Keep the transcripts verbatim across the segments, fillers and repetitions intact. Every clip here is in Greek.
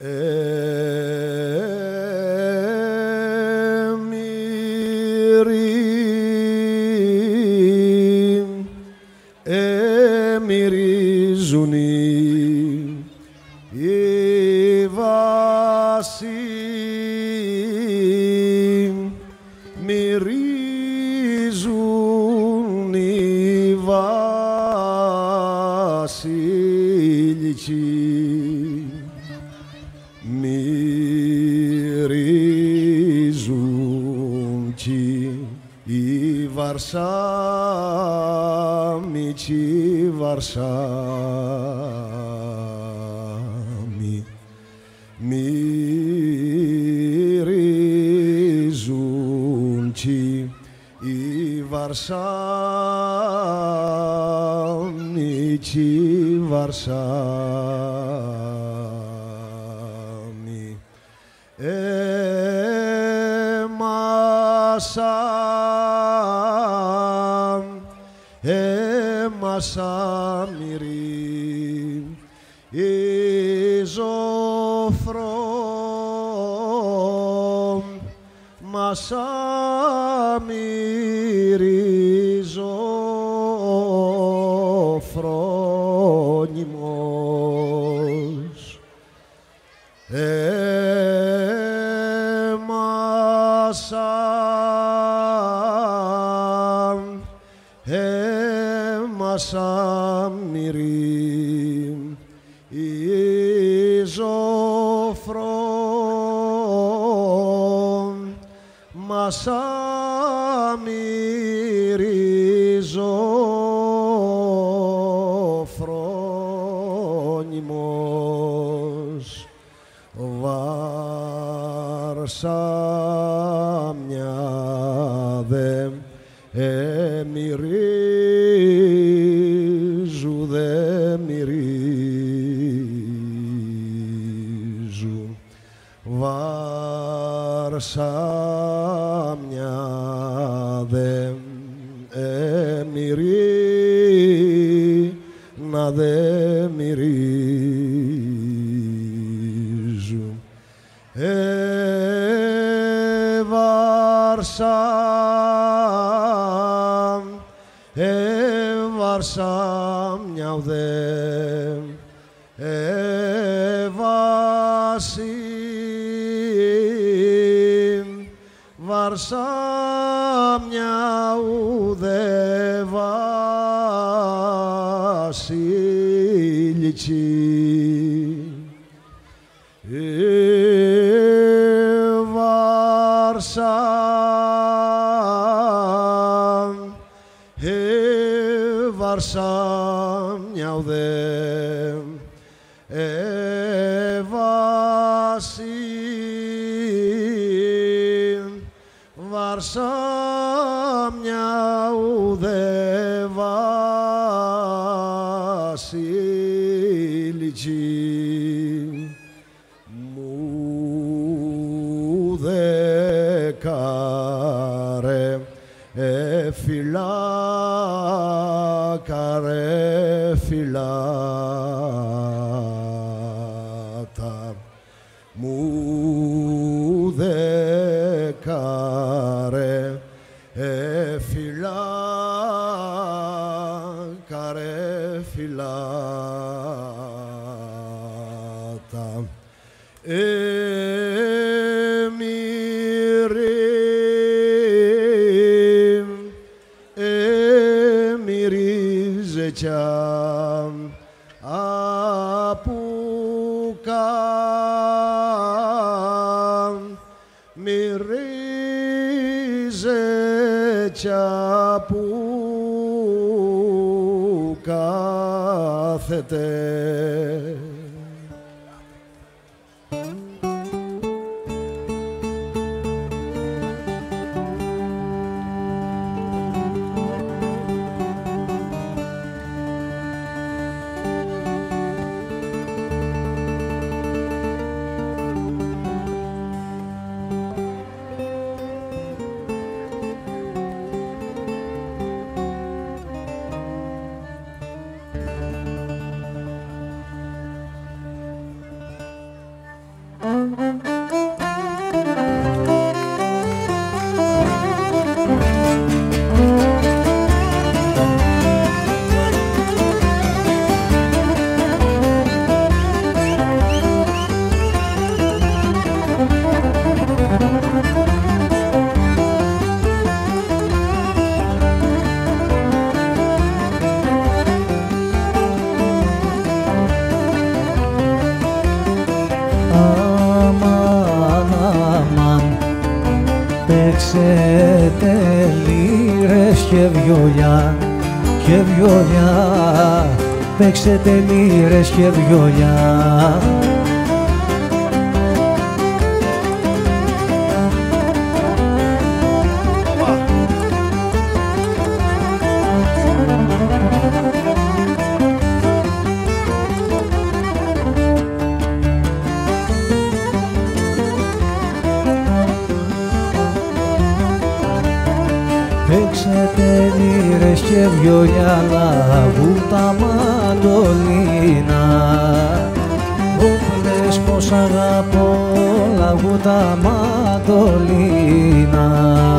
Εμυρίζουν οι βάσοι, μυρίζουν οι βασιλικοί, μυρίζουν κι οι βαρσάμοι κι οι βαρσάμοι, μυρίζουν κι οι βαρσάμοι κι οι βαρσάμοι. Έμασα, έμασα μυρί, η ζωφρό, μασα μυρί ζωφρόνιμος. Έμασα, έμασα μυρί, η ζωφρό, μασα μυρί ζωφρόνιμος. Βαρσάμια δε εμυρίζου, δε μυρίζου. Βαρσάμια δε εμυρί, να δε μυρίζου. Εβαρσάμ, εβαρσάμια ουδέ, εβάσι, βαρσάμια ουδέ βασιλικοί. Εβαρσάμ, εβαρσάμια ουδέ, εβάσι, βαρσάμια ουδέ βασιλικοί. Μου δεκάρε εφυλά, καρέ φυλάτα, μου δεκάρε εφυλά, καρέ φυλάτα. Εμυρί, εμυρίζε κι απουκά, μυρίζε κι απου κάθεται. Παίξετε λύρες και βιολιά και βιολιά, παίξετε λύρες και βιολιά. Παίξετε λύρες και βιολιά, λαγού τα μαντολίνα. Όπλες πως αγαπώ, λαγού τα μαντολίνα.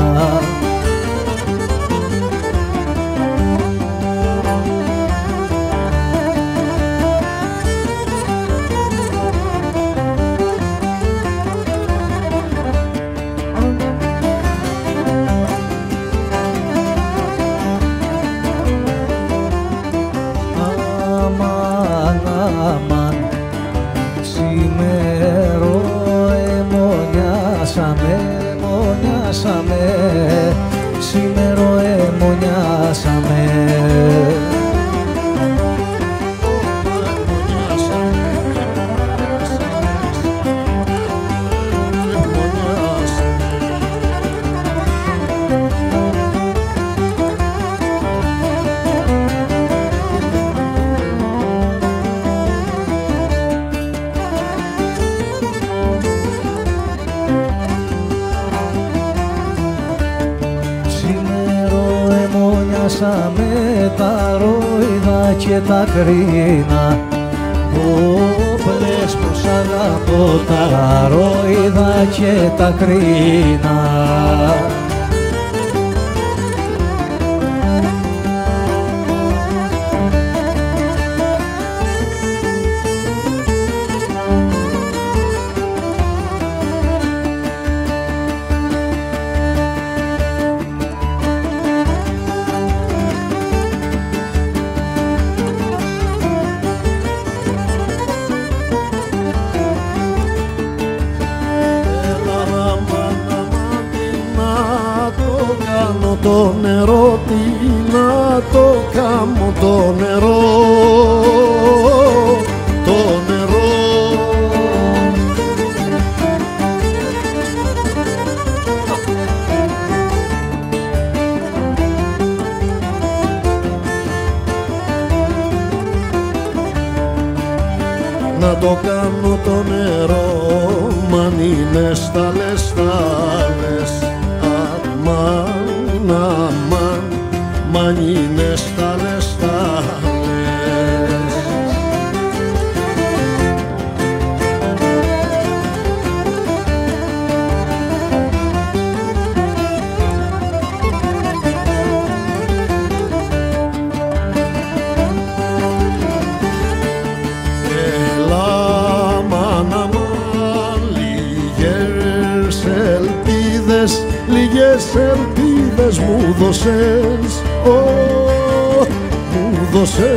Αμάν, σήμερα εμονιάσαμε, εμονιάσαμε, σήμερα εμονιάσαμε. Με τα ρόιδα και τα κρίνα, όπλες πως αγαπώ τα ρόιδα και τα κρίνα. Το νερό, τι να το κάνω το νερό, το νερό. Να το κάνω το νερό, μαν είναι στάλες, στάλες. Αμάν, αμάν, μαν είναι στάλες, στάλες. Έλα, μαν, αμάν, λίγες ελπίδες, λίγες ελπίδες μου δώσες, ω, μου δώσες.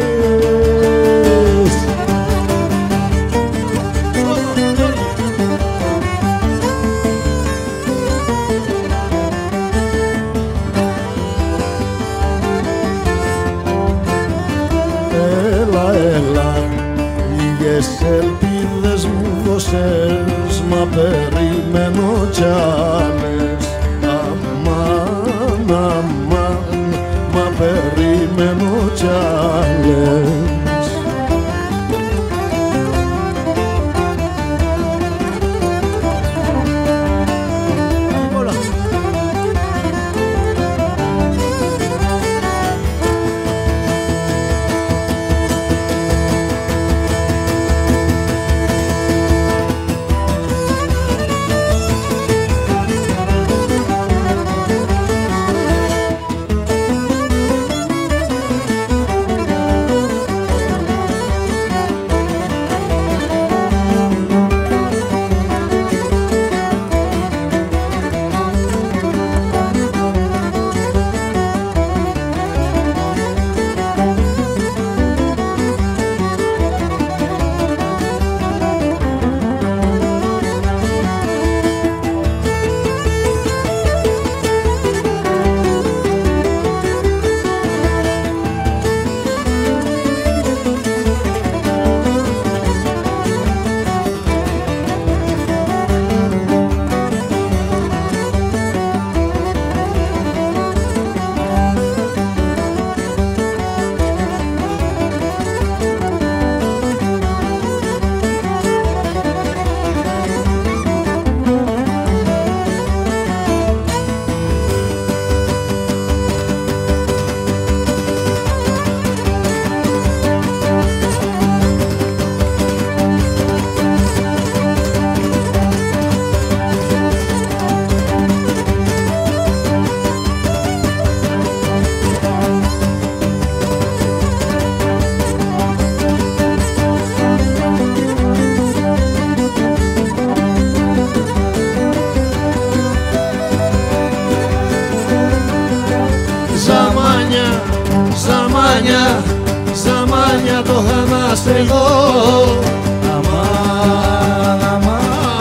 Έλα, έλα, λίγες ελπίδες μου δώσες, μα περιμένω κι άλλες. Αμάν, αμάν, μα περιμένω κι άλλες. ζαμάνια, ζαμάνια το είχα να σε δω. Αμάν, αμάν.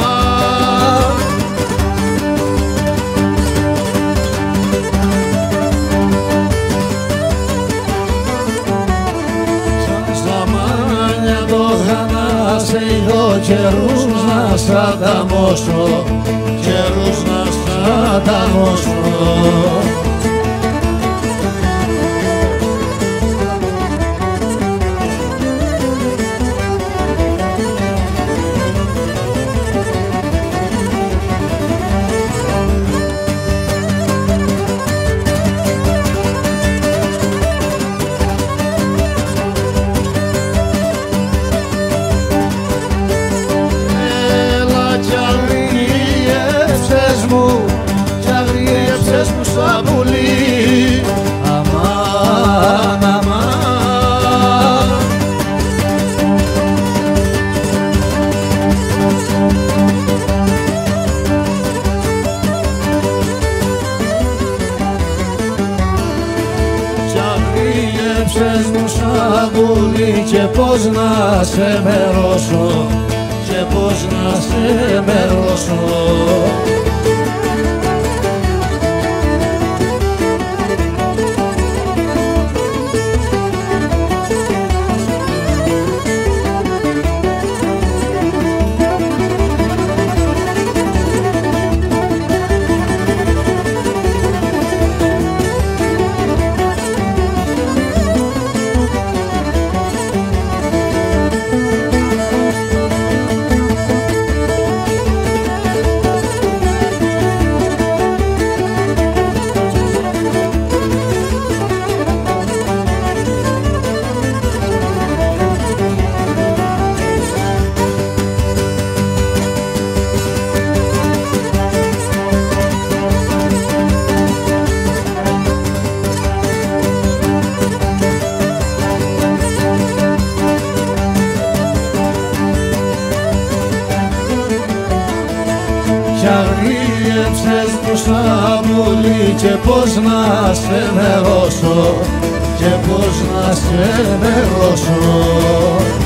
Ζαμάνια το είχα να σε δω, καιρούς να σ' ανταμώσω, καιρούς να σ' ανταμώσω. Κι αγριέψες μου σαν πουλί. Αμάν, αμάν. Κι αγριέψες μου σαν πουλί, και πώς να σε μερώσω, και πώς να σε μερώσω. Κι αγριέψες μου σαν πουλί, και πώς να σε μερώσω, και πώς να σε μερώσω.